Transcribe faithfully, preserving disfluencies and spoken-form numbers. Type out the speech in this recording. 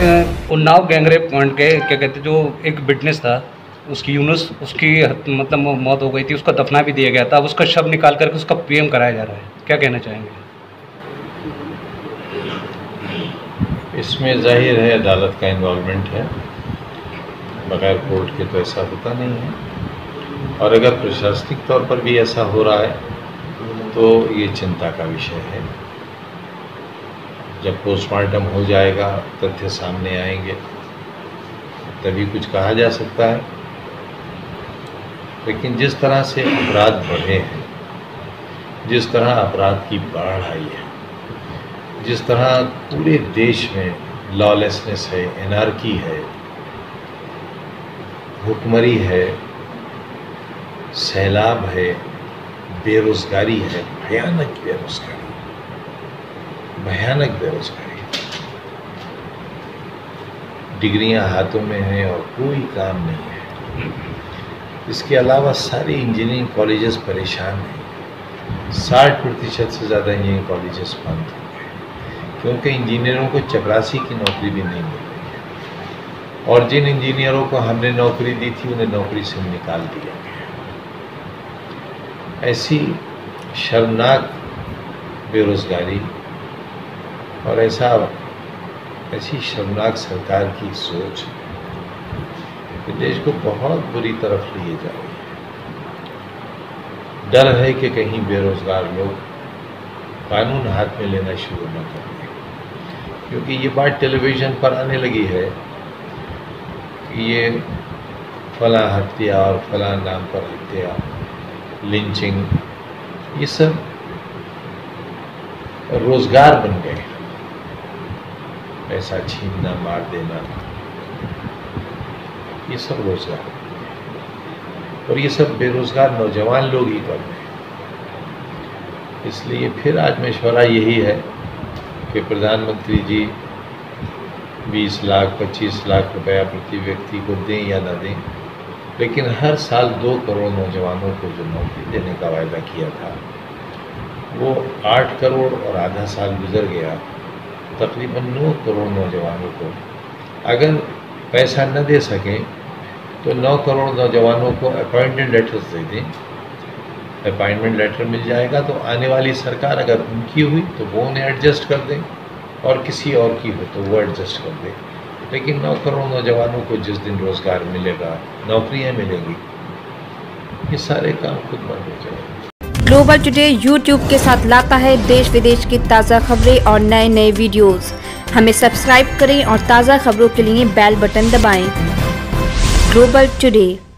एक Unnao gangrape point के क्या कहते जो एक विटनेस था, उसकी यूनुस उसकी मतलब मौत हो गई थी, उसका दफना भी दिया गया था। अब उसका शव निकाल करके उसका पीएम कराया जा रहा है, क्या कहना चाहेंगे? इसमें जाहिर है अदालत का इन्वॉल्वमेंट है, बगैर कोर्ट के तो ऐसा होता नहीं है। और अगर प्रशासनिक तौर पर भी ऐसा हो रहा है तो ये चिंता का विषय है। जब पोस्टमार्टम हो जाएगा, तथ्य सामने आएंगे, तभी कुछ कहा जा सकता है। लेकिन जिस तरह से अपराध बढ़े हैं, जिस तरह अपराध की बाढ़ आई है, जिस तरह पूरे देश में लॉलेसनेस है, एनार्की है, भुखमरी है, सैलाब है, बेरोजगारी है, भयानक बेरोजगारी, भयानक बेरोजगारी, डिग्रियां हाथों में हैं और कोई काम नहीं है। इसके अलावा सारे इंजीनियरिंग कॉलेजेस परेशान हैं। साठ प्रतिशत से ज़्यादा इंजीनियरिंग कॉलेजेस बंद हो गए क्योंकि इंजीनियरों को चपरासी की नौकरी भी नहीं मिल रही है, और जिन इंजीनियरों को हमने नौकरी दी थी उन्हें नौकरी से निकाल दिया गया। ऐसी शर्मनाक बेरोजगारी और ऐसा ऐसी शर्मनाक सरकार की सोच कि देश को बहुत बुरी तरफ लिए जा रही है। डर है कि कहीं बेरोजगार लोग कानून हाथ में लेना शुरू न कर दें, क्योंकि ये बात टेलीविज़न पर आने लगी है कि ये फला हत्या और फला नाम पर हत्या, लिंचिंग, ये सब रोजगार बन गए। पैसा छीनना, मार देना, ये सब रोजगार, और ये सब बेरोजगार नौजवान लोग ही कर रहे हैं। इसलिए फिर आज मशवरा यही है कि प्रधानमंत्री जी बीस लाख पच्चीस लाख रुपया प्रति व्यक्ति को दें या न दें, लेकिन हर साल दो करोड़ नौजवानों को जो नौकरी देने का वायदा किया था, वो आठ करोड़ और आधा साल गुजर गया, तकरीबन नौ करोड़ नौजवानों को अगर पैसा न दे सकें तो नौ करोड़ नौजवानों को अपॉइंटमेंट लेटर्स दे दें। अपॉइंटमेंट लेटर मिल जाएगा तो आने वाली सरकार अगर उनकी हुई तो वो उन्हें एडजस्ट कर दें, और किसी और की हो तो वो एडजस्ट कर दें। लेकिन नौ करोड़ नौजवानों को जिस दिन रोज़गार मिलेगा, नौकरियां मिलेंगी, ये सारे काम खुद बंद हो जाएंगे। ग्लोबल टुडे यूट्यूब के साथ लाता है देश विदेश की ताज़ा खबरें और नए नए वीडियोस। हमें सब्सक्राइब करें और ताज़ा खबरों के लिए बेल बटन दबाएं। Global today.